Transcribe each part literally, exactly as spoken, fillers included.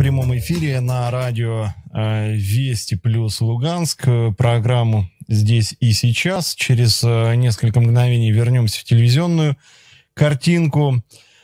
прямом эфире на радио э, Вести плюс Луганск. Программу «Здесь и сейчас». Через э, несколько мгновений вернемся в телевизионную картинку.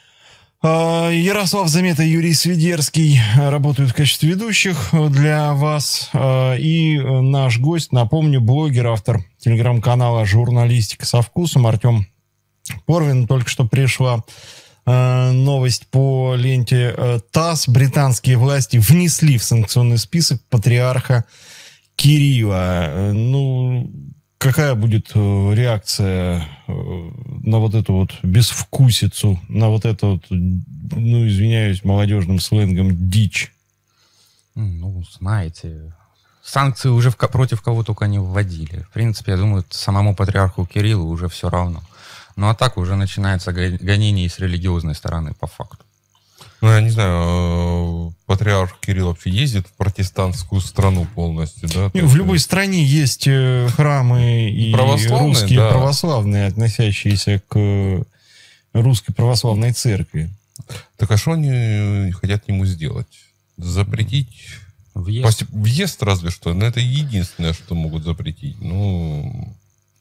Э, Ярослав Замета и Юрий Свидерский работают в качестве ведущих для вас. Э, и наш гость, напомню, блогер, автор телеграм-канала «Журналистика со вкусом» Артем Порвин. Только что пришла новость по ленте ТАСС. Британские власти внесли в санкционный список патриарха Кирилла. Ну, какая будет реакция на вот эту вот безвкусицу, на вот это вот, ну, извиняюсь, молодежным сленгом, дичь? Ну, знаете, санкции уже в, против кого только не вводили. В принципе, я думаю, самому патриарху Кириллу уже все равно. Ну, а так уже начинается гонение с религиозной стороны, по факту. Ну, я не знаю, патриарх Кирилл вообще ездит в протестантскую страну полностью, да? В есть... любой стране есть храмы и православные, русские да. православные, относящиеся к русской православной церкви. Так а что они хотят ему сделать? Запретить? Въезд. Въезд разве что, но это единственное, что могут запретить. Ну...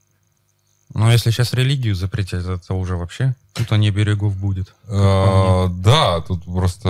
Но если сейчас религию запретить, это уже вообще тут они берегов будет. А, да, тут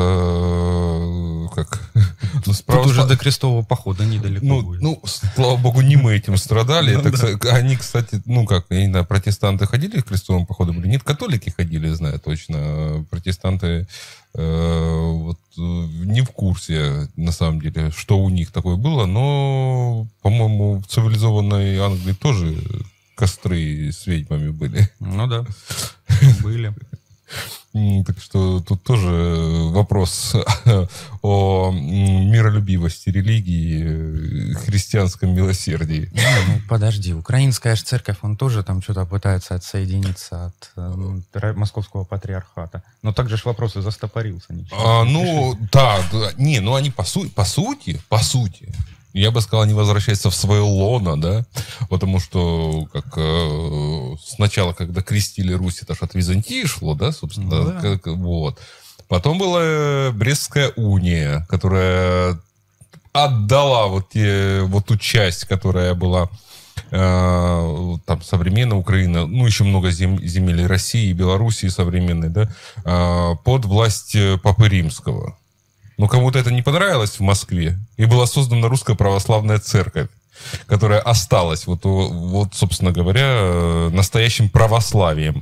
просто как... Ну, тут православ... уже до крестового похода недалеко ну, будет. Ну, слава богу, не мы этим страдали. Они, кстати, ну как, я не знаю, протестанты ходили к крестовому походу? Нет, католики ходили, знаю точно. Протестанты вот не в курсе, на самом деле, что у них такое было, но, по-моему, в цивилизованной Англии тоже... костры с ведьмами были. Ну да, были. Так что тут тоже вопрос о миролюбивости религии, христианском милосердии. Ну, ну подожди, украинская же церковь, он тоже там что-то пытается отсоединиться от э, московского патриархата. Но также ж вопрос и застопорился. А, ну, да, да, не, ну они по, су- по сути, по сути, я бы сказал, они возвращаются в свое лоно, да, потому что как э, сначала, когда крестили Русь, это же от Византии шло, да, собственно, ну, да. Как, вот. Потом была Брестская уния, которая отдала вот, те, вот ту часть, которая была э, там современная Украина, ну, еще много зем, земель России, Белоруссии современной, да, э, под власть Папы Римского. Но кому-то это не понравилось в Москве, и была создана Русская Православная Церковь, которая осталась, вот, вот собственно говоря, настоящим православием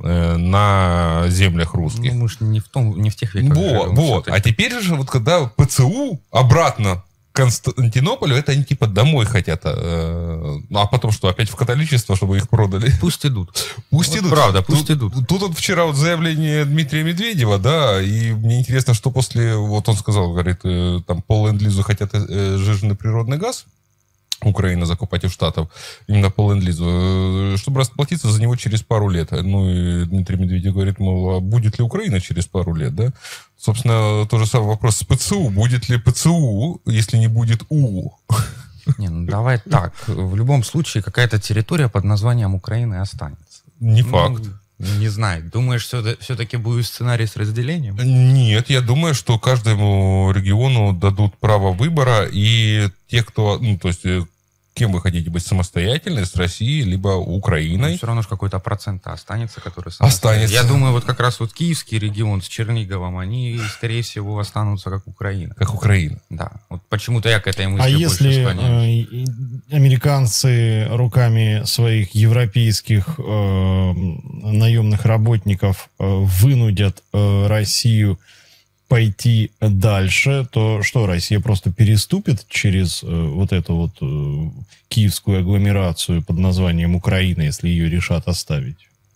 на землях русских. Ну, может, не в, том, не в тех веках. Вот, вот. А теперь же, вот когда ПЦУ обратно к Константинополю, это они типа домой хотят. А потом что, опять в католичество, чтобы их продали? Пусть идут. Пусть вот идут. Правда, пусть тут, идут. Тут вот вчера вот заявление Дмитрия Медведева, да, и мне интересно, что после, вот он сказал, говорит, там по ленд-лизу хотят сжиженный природный газ, Украина закупать у Штатов, именно по ленд-лизу, чтобы расплатиться за него через пару лет. Ну, и Дмитрий Медведев говорит, мол, а будет ли Украина через пару лет, да? Собственно, тот же самый вопрос с ПЦУ. Будет ли ПЦУ, если не будет У? Не, ну давай так. В любом случае, какая-то территория под названием Украины останется. Не факт. Ну, не знаю. Думаешь, все-таки будет сценарий с разделением? Нет, я думаю, что каждому региону дадут право выбора, и те, кто, ну, то есть, кем вы хотите быть, самостоятельной, с Россией, либо Украиной. Но все равно же какой-то процент останется, который останется. Я думаю, вот как раз вот Киевский регион с Черниговым, они, скорее всего, останутся как Украина. Как Украина. Да. Вот почему-то я к этой мысли а больше если склоняюсь. Э, американцы руками своих европейских э, наемных работников э, вынудят э, Россию пойти дальше, то что, Россия просто переступит через э, вот эту вот э, киевскую агломерацию под названием Украина, если ее решат оставить?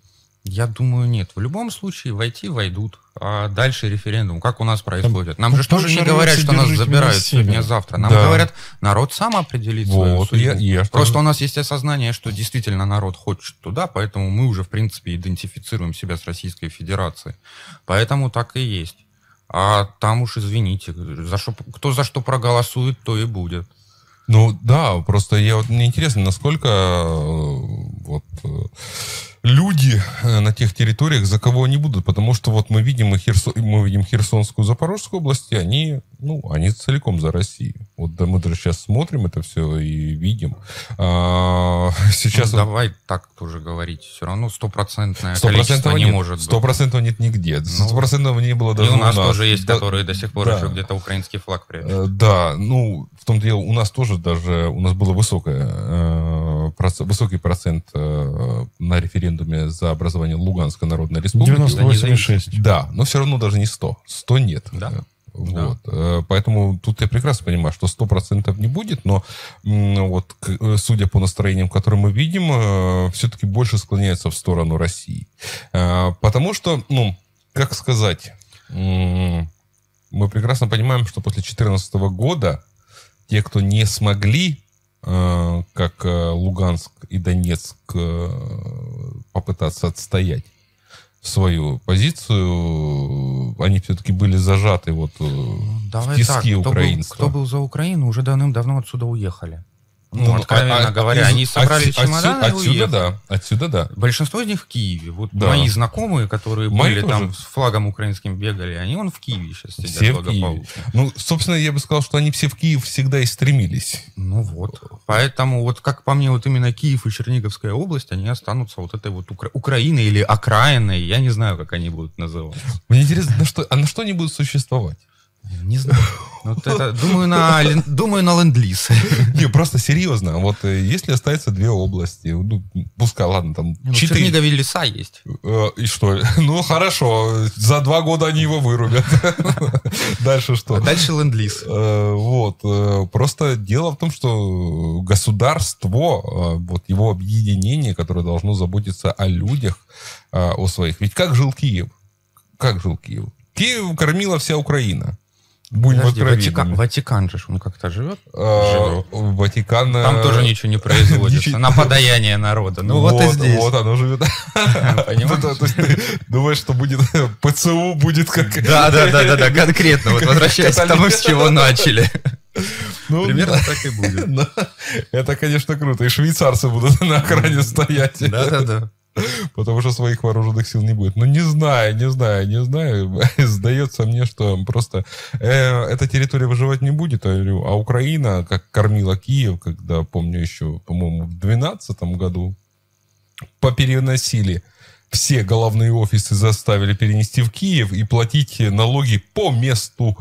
Я думаю, нет. В любом случае, войти войдут. А дальше референдум. Как у нас происходит? Нам же тоже не говорят, что нас забирают сегодня-завтра. Нам да. говорят, народ сам определит вот, свою судьбу. Я, я Просто что... у нас есть осознание, что действительно народ хочет туда, поэтому мы уже, в принципе, идентифицируем себя с Российской Федерацией. Поэтому так и есть. А там уж, извините, за что, кто за что проголосует, то и будет. Ну да, просто я, вот, мне интересно, насколько вот, люди на тех территориях, за кого они будут. Потому что вот мы видим, и Херсон, мы видим Херсонскую, Запорожскую области, они, ну, они целиком за Россию. Вот да, мы даже сейчас смотрим это все и видим. А, сейчас ну, вот... Давай так тоже говорить. Все равно стопроцентное количество не нет, может быть. Сто процентов нет нигде. Сто процентов не было даже и у нас. у нас тоже есть, да, которые до сих пор да. еще где-то украинский флаг прячут. Да, ну, в том-то дело, у нас тоже даже, у нас было высокое, э, проц, высокий процент э, на референдуме за образование Луганской Народной Республики. девяносто восемь и шесть. Да, но все равно даже не сто. сто нет. Да. Вот. Да. Поэтому тут я прекрасно понимаю, что сто процентов не будет, но вот, судя по настроениям, которые мы видим, все-таки больше склоняется в сторону России. Потому что, ну, как сказать, мы прекрасно понимаем, что после две тысячи четырнадцатого года те, кто не смогли, как Луганск и Донецк, попытаться отстоять свою позицию, они все-таки были зажаты вот Давай в тиски так, кто украинства. Был, кто был за Украину, уже давным-давно отсюда уехали. Ну, ну, откровенно а, говоря, а, они собрали от, чемоданы отсюда, и уехали. Да, отсюда да. Большинство из них в Киеве. Вот да. мои знакомые, которые мои были тоже. Там с флагом украинским бегали, они вон в Киеве сейчас сидят. Все в Киеве. Ну, собственно, я бы сказал, что они все в Киев всегда и стремились. Ну вот. Поэтому, вот как по мне, вот именно Киев и Черниговская область, они останутся вот этой вот Укра... Украиной или окраиной. Я не знаю, как они будут называться. Мне интересно, на что, а на что они будут существовать? Не знаю. Вот это, думаю, на, думаю, на ленд-лиз. Не, просто серьезно. Вот если остается две области, ну, пускай, ладно, там ну, четыре. В Чернигове леса есть. И что? Ну, хорошо. За два года они его вырубят. Дальше что? А дальше ленд-лиз. Вот. Просто дело в том, что государство, вот его объединение, которое должно заботиться о людях, о своих. Ведь как жил Киев? Как жил Киев? Киев кормила вся Украина. Будем Подожди, Ватикан, Ватикан же, он как-то живет? А, Ватикан... Там тоже ничего не производится. На подаяние народа. Ну вот, вот и здесь. Вот оно живет. Понимаешь? То есть ты думаешь, что будет ПЦУ будет как... Да, да, да, да, конкретно. Вот возвращаясь к тому, с чего начали. Примерно так и будет. Это, конечно, круто. И швейцарцы будут на охране стоять. Да, да, да. Потому что своих вооруженных сил не будет. Но не знаю, не знаю, не знаю. Сдается мне, что просто э, эта территория выживать не будет. А Украина, как кормила Киев, когда, помню, еще, по-моему, в двенадцатом году попереносили все головные офисы, заставили перенести в Киев и платить налоги по месту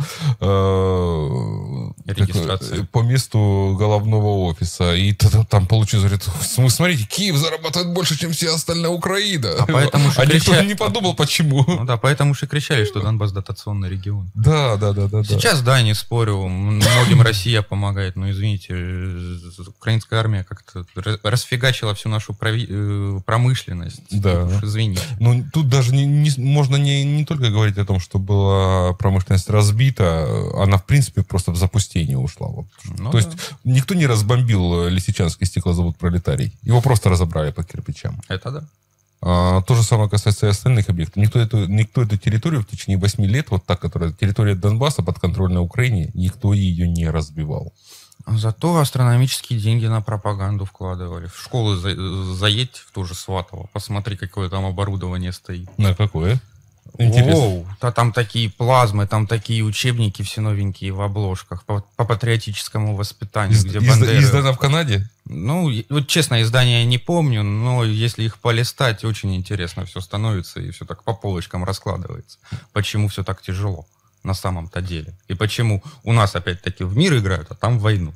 э, регистрации. Как, по месту головного офиса. И там получилось, говорит, смотрите, Киев зарабатывает больше, чем вся остальная Украина. А, поэтому а никто кричали... не подумал, почему. Ну да, поэтому же кричали, что Донбасс дотационный регион. Да, да, да, да. Сейчас, да, не спорю, многим Россия помогает, но, извините, украинская армия как-то расфигачила всю нашу промышленность. Да. Уж извините. Ну, тут даже не, не, можно не, не только говорить о том, что была промышленность разбита, она, в принципе, просто в запустение ушла. Вот. Ну, То да. есть никто не разбомбил Лисичанский стеклозавод «Пролетарий». Его просто разобрали по кирпичам. Это да. А, то же самое касается и остальных объектов. Никто эту, никто эту территорию в течение восьми лет, вот так, которая территория Донбасса подконтрольна Украине, никто ее не разбивал. Зато астрономические деньги на пропаганду вкладывали. В школы за, заедь в ту же Сватово, посмотри, какое там оборудование стоит. На какое? Интересно. Воу, да, там такие плазмы, там такие учебники все новенькие в обложках по, по патриотическому воспитанию. Из, где из, Бандера... Издано в Канаде? Ну, вот честно, издания я не помню, но если их полистать, очень интересно все становится и все так по полочкам раскладывается. Почему все так тяжело на самом-то деле? И почему у нас опять-таки в мир играют, а там в войну?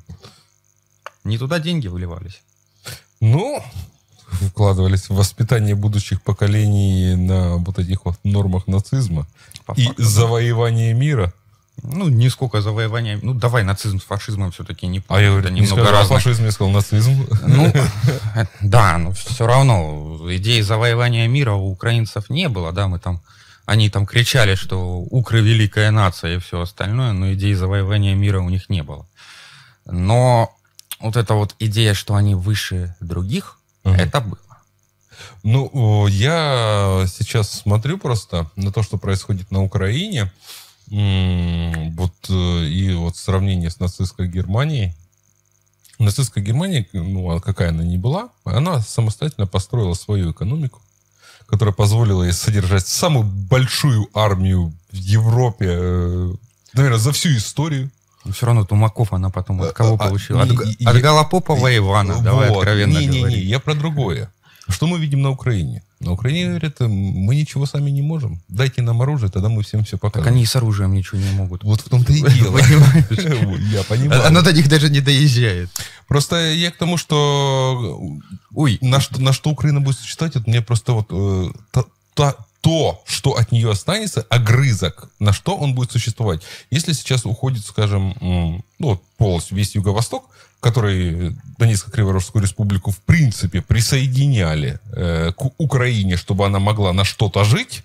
Не туда деньги выливались. Ну... вкладывались в воспитание будущих поколений на вот этих вот нормах нацизма По и факту, завоевание мира. Ну, не сколько завоевания. Ну, давай нацизм с фашизмом все-таки не А я говорю, это не немного сказал разное. фашизм, я сказал нацизм. Ну, да, но все равно идеи завоевания мира у украинцев не было, да, мы там, они там кричали, что укры великая нация и все остальное, но идеи завоевания мира у них не было. Но вот эта вот идея, что они выше других, Uh-huh. это было. Ну, я сейчас смотрю просто на то, что происходит на Украине, вот, и вот сравнение с нацистской Германией. Нацистская Германия, ну, какая она ни была, она самостоятельно построила свою экономику, которая позволила ей содержать самую большую армию в Европе, э, наверное, за всю историю. И все равно Тумаков она потом от кого а, получила? От, и, от Голопопова и Ивана, вот, давай откровенно не, не, не, я про другое. Что мы видим на Украине? На Украине говорят, мы ничего сами не можем. Дайте нам оружие, тогда мы всем все покажем. Так они и с оружием ничего не могут. Вот в том-то и дело. Я понимаю. Оно до них даже не доезжает. Просто я к тому, что... Ой, на что, на что Украина будет существовать, это мне просто вот... Э, то, то, то, что от нее останется, огрызок, на что он будет существовать. Если сейчас уходит, скажем, ну, вот полностью весь Юго-Восток, который Донецко-Криворожскую республику в принципе присоединяли э, к Украине, чтобы она могла на что-то жить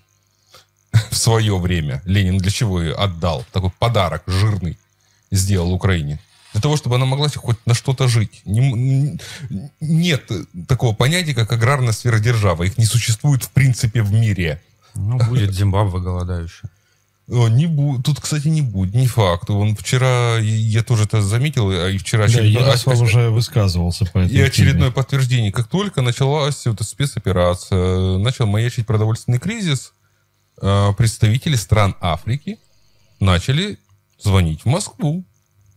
в свое время. Ленин для чего ее отдал? Такой подарок жирный сделал Украине. Для того, чтобы она могла хоть на что-то жить. Не, нет такого понятия, как аграрная сфера державы. Их не существует в принципе в мире. Ну, будет Зимбабве голодающая. Не бу... Тут, кстати, не будет, не факт. Он вчера, я тоже это заметил, и вчера... Да, очередной... Ярослав уже высказывался по этой И очередное теме. Подтверждение. Как только началась эта спецоперация, начал маячить продовольственный кризис, представители стран Африки начали звонить в Москву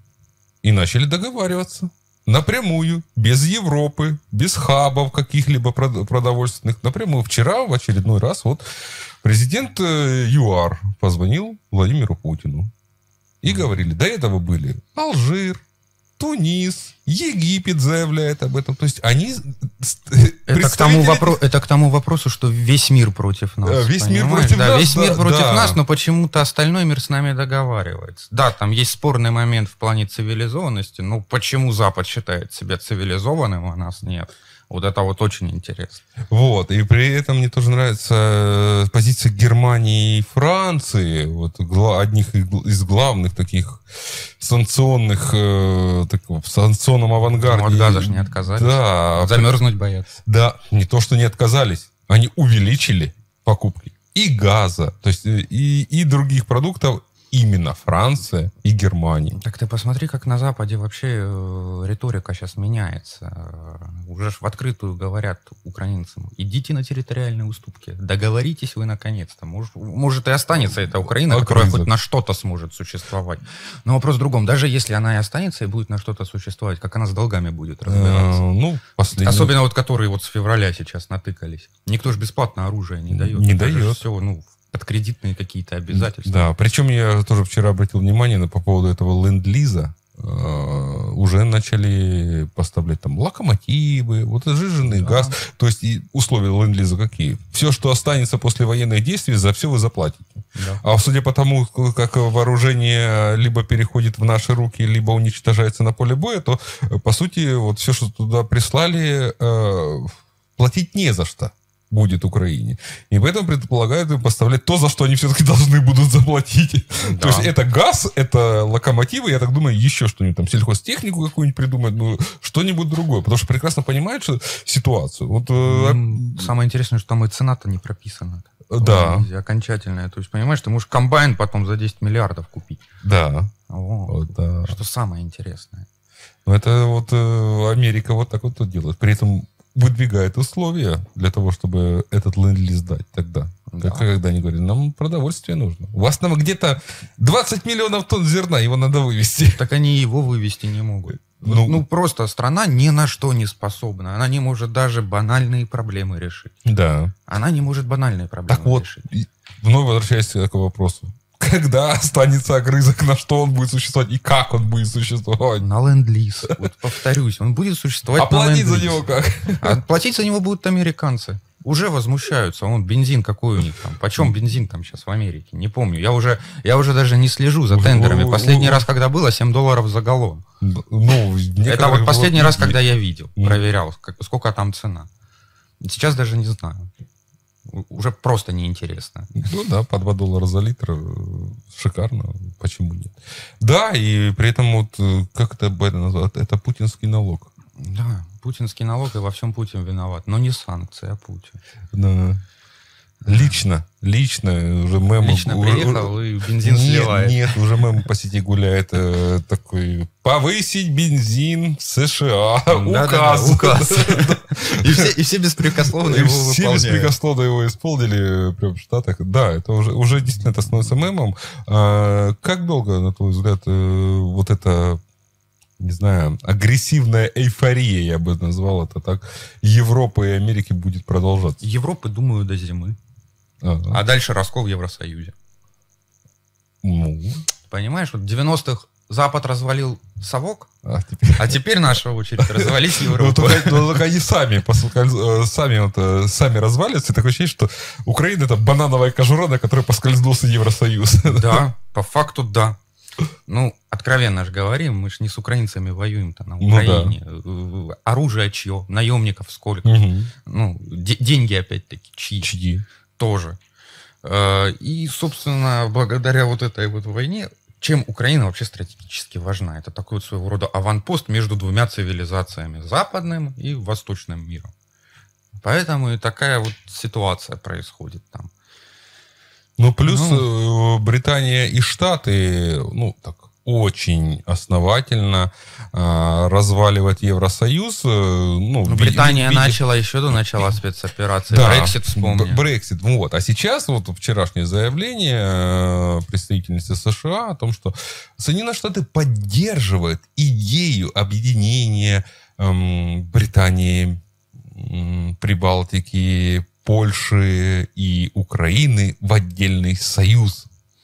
и начали договариваться. Напрямую, без Европы, без хабов каких-либо продовольственных. Напрямую. Вчера в очередной раз вот президент ЮАР позвонил Владимиру Путину. И говорили, до этого были Алжир, Тунис, Египет заявляет об этом. То есть они... Это, к тому, вопро... это к тому вопросу, что весь мир против нас. Весь понимаешь? мир против да, нас. Весь да, мир против да. нас, но почему-то остальной мир с нами договаривается. Да, там есть спорный момент в плане цивилизованности, но почему Запад считает себя цивилизованным, а нас нет? Вот это вот очень интересно. Вот, и при этом мне тоже нравится позиция Германии и Франции, вот одних из главных таких санкционных, э, такого, в санкционном авангарде. Ну, от газа же не отказались. Да. Замерзнуть боятся. Да, не то, что не отказались, они увеличили покупки и газа, то есть и, и других продуктов. Именно Франция и Германия. Так ты посмотри, как на Западе вообще э, риторика сейчас меняется. Уже ж в открытую говорят украинцам, идите на территориальные уступки, договоритесь вы наконец-то. Может, может и останется эта Украина, а которая хоть на что-то сможет существовать. Но вопрос в другом. Даже если она и останется и будет на что-то существовать, как она с долгами будет разбираться? А, ну, последний... Особенно вот которые вот с февраля сейчас натыкались. Никто же бесплатно оружие не дает. Не дает. Все, ну... подкредитные какие-то обязательства. Да, причем я тоже вчера обратил внимание на, по поводу этого ленд-лиза. Э, уже начали поставлять там локомотивы, вот сжиженный да. газ. То есть и условия ленд-лиза какие? Все, что останется после военных действий, за все вы заплатите. Да. А судя по тому, как вооружение либо переходит в наши руки, либо уничтожается на поле боя, то, по сути, вот все, что туда прислали, э, платить не за что будет Украине. И поэтому предполагают им поставлять то, за что они все-таки должны будут заплатить. Да. То есть это газ, это локомотивы, я так думаю, еще что-нибудь, там, сельхозтехнику какую-нибудь придумать, ну, что-нибудь другое. Потому что прекрасно понимают что, ситуацию. Вот, mm, самое интересное, что там и цена-то не прописана. Да. Окончательная. То есть, понимаешь, ты можешь комбайн потом за десять миллиардов купить. Да. О, вот, да. Что самое интересное. Ну, это вот Америка вот так вот делает. При этом выдвигает условия для того, чтобы этот ленд-лиз дать тогда. Да. Как, когда они говорят, нам продовольствие нужно. У вас там где-то двадцать миллионов тонн зерна, его надо вывезти. Так они его вывезти не могут. Ну, ну, просто страна ни на что не способна. Она не может даже банальные проблемы решить. Да. Она не может банальные проблемы так вот, решить. Вновь возвращаясь к вопросу. Когда останется огрызок, на что он будет существовать и как он будет существовать? На ленд-лиз. Вот повторюсь, он будет существовать а на ленд-лиз. А платить за него как? А платить за него будут американцы. Уже возмущаются. Он бензин какой у них там. Почем бензин там сейчас в Америке? Не помню. Я уже, я уже даже не слежу за тендерами. Последний раз, когда было, семь долларов за галлон. Ну, это вот последний раз, когда я видел, проверял, сколько там цена. Сейчас даже не знаю. Уже просто неинтересно. Ну да, по два доллара за литр. Шикарно. Почему нет? Да, и при этом вот, как это Байден назвал? Это путинский налог. Да, путинский налог, и во всем Путин виноват. Но не санкции, а Путин. Да. Лично, лично уже мем... Лично приехал уже, и бензин нет, сливает. Нет, уже мем по сети гуляет э, такой, повысить бензин в США, да, указ. Да, да, указ. И все, и все беспрекословно его выполняют. Все беспрекословно его исполнили прям в Штатах. Да, это уже, уже действительно это становится мемом. А, как долго, на твой взгляд, вот это... не знаю, агрессивная эйфория, я бы назвал это так, Европы и Америки будет продолжаться? Европы, думаю, до зимы. Ага. А дальше раскол в Евросоюзе. Ну. Понимаешь, вот в девяностых Запад развалил совок, а теперь, а теперь наша очередь развалить Европу. Ну, только они сами, сами, сами развалятся. И такое ощущение, что Украина — это банановая кожура, на которой поскользнулся Евросоюз. Да, по факту да. Ну, откровенно же говорим, мы же не с украинцами воюем-то на Украине. Ну, да. Оружие чье? Наемников сколько? Угу. Ну, де- деньги, опять-таки, чьи? Чьи? Тоже. И, собственно, благодаря вот этой вот войне, чем Украина вообще стратегически важна? Это такой вот своего рода аванпост между двумя цивилизациями, западным и восточным миром. Поэтому и такая вот ситуация происходит там. Ну, плюс ну, Британия и Штаты, ну, так, очень основательно э, разваливать Евросоюз. Э, ну, ну, Британия виде... начала еще до начала спецоперации. Да, Брексит вспомни. Брексит, вот. А сейчас вот вчерашнее заявление э, представительницы США о том, что Соединенные Штаты поддерживают идею объединения э, Британии, э, Прибалтики, Польши и Украины в отдельный союз.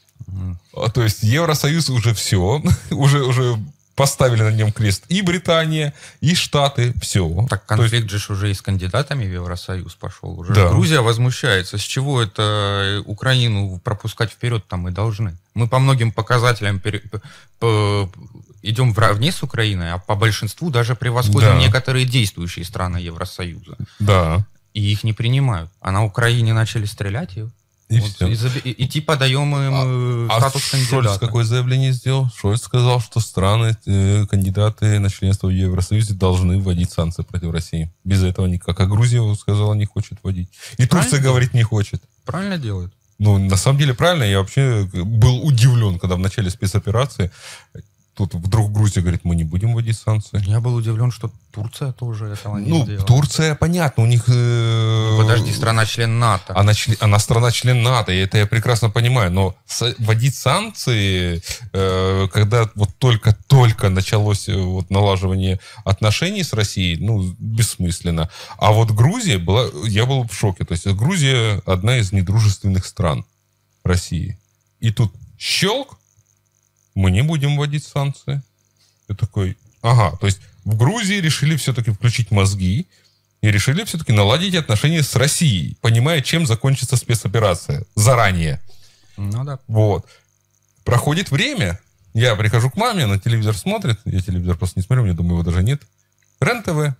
Mm. То есть Евросоюз уже все, уже, уже поставили на нем крест и Британия, и Штаты, все. Так конфликт есть... же уже и с кандидатами в Евросоюз пошел. Уже да. Грузия возмущается. С чего это Украину пропускать вперед там мы должны? Мы по многим показателям пере... по... идем вниз с Украиной, а по большинству даже превосходим да. некоторые действующие страны Евросоюза. Да. И их не принимают. А на Украине начали стрелять. И, и, вот, и, и, и типа даем им а, статус а кандидата. Шольц какое заявление сделал? Шольц сказал, что страны, э, кандидаты на членство в Евросоюзе должны вводить санкции против России. Без этого никак. А Грузия сказала, не хочет вводить. И правильно Турция говорит, не хочет. Правильно делает. Ну, на самом деле, правильно. Я вообще был удивлен, когда в начале спецоперации тут вдруг Грузия говорит, мы не будем вводить санкции. Я был удивлен, что Турция тоже этого не ну, сделала. Турция, понятно, у них... Э, Подожди, страна-член НАТО. Она, она страна-член НАТО, и это я прекрасно понимаю. Но с, вводить санкции, э, когда вот только-только началось вот, налаживание отношений с Россией, ну, бессмысленно. А вот Грузия была... Я был в шоке. То есть Грузия одна из недружественных стран России. И тут щелк, мы не будем вводить санкции. Я такой, ага, то есть в Грузии решили все-таки включить мозги и решили все-таки наладить отношения с Россией, понимая, чем закончится спецоперация заранее. Ну да. Вот. Проходит время, я прихожу к маме, она телевизор смотрит, я телевизор просто не смотрю, мне думаю, его даже нет. РЕН-ТВ.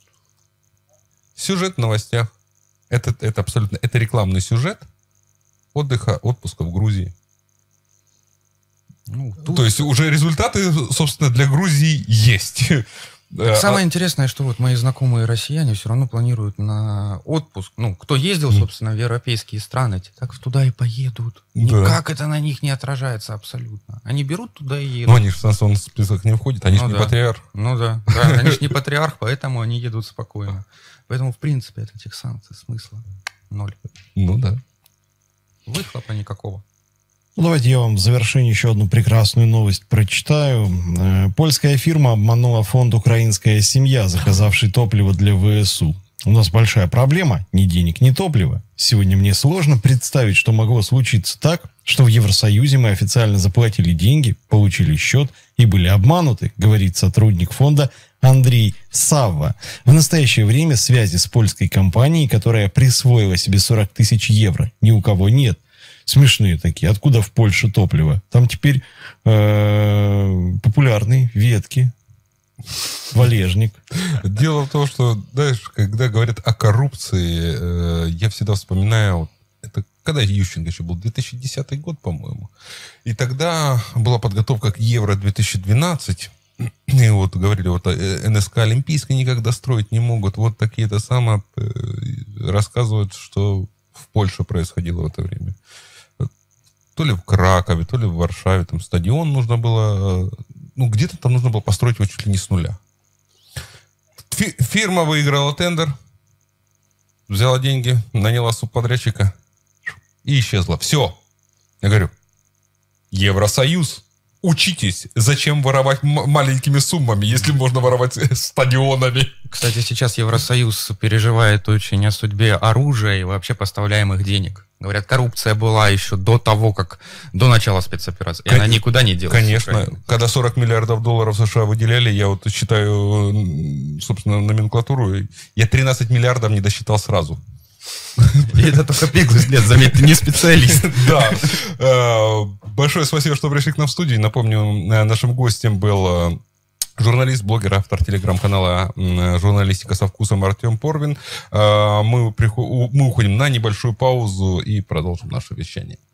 Сюжет в новостях. Это, это абсолютно, это рекламный сюжет отдыха, отпуска в Грузии. Ну, тут... То есть уже результаты, собственно, для Грузии есть. Самое а... интересное, что вот мои знакомые россияне все равно планируют на отпуск. Ну, кто ездил, собственно, в европейские страны, те так туда и поедут. Да. Никак это на них не отражается абсолютно. Они берут туда и едут. Ну, они же в санкционный список не входят, они ну, же да. не патриарх. Ну да, да, они же не патриарх, поэтому они едут спокойно. Поэтому, в принципе, от этих санкций смысла ноль. Ну да. Выхлопа никакого. Ну, давайте я вам в завершение еще одну прекрасную новость прочитаю. Польская фирма обманула фонд «Украинская семья», заказавший топливо для ВСУ. У нас большая проблема. Ни денег, ни топлива. Сегодня мне сложно представить, что могло случиться так, что в Евросоюзе мы официально заплатили деньги, получили счет и были обмануты, говорит сотрудник фонда Андрей Савва. В настоящее время связи с польской компанией, которая присвоила себе сорок тысяч евро, ни у кого нет. Смешные такие. Откуда в Польше топливо? Там теперь э, популярные ветки, валежник. Дело в том, что, знаешь, когда говорят о коррупции, э, я всегда вспоминаю, это когда Ющенко еще был, две тысячи десятый год, по-моему. И тогда была подготовка к Евро две тысячи двенадцать. И вот говорили, вот эн эс ка Олимпийской никогда строить не могут. Вот такие-то самые э, рассказывают, что в Польше происходило в это время. То ли в Кракове, то ли в Варшаве. Там стадион нужно было... Ну, где-то там нужно было построить его чуть ли не с нуля. Фи- фирма выиграла тендер, взяла деньги, наняла субподрядчика и исчезла. Все. Я говорю, Евросоюз, учитесь, зачем воровать м- маленькими суммами, если можно воровать стадионами. Кстати, сейчас Евросоюз переживает очень о судьбе оружия и вообще поставляемых денег. Говорят, коррупция была еще до того, как до начала спецоперации. И Кон... она никуда не делась. Конечно. Когда сорок миллиардов долларов США выделяли, я вот считаю, собственно, номенклатуру, я тринадцать миллиардов не досчитал сразу. И это только беглый взгляд, заметьте, не специалист. Да. Большое спасибо, что пришли к нам в студию. Напомню, нашим гостем был журналист, блогер, автор телеграм-канала «Журналистика со вкусом» Артем Порвин. Мы, приход... мы уходим на небольшую паузу и продолжим наше вещание.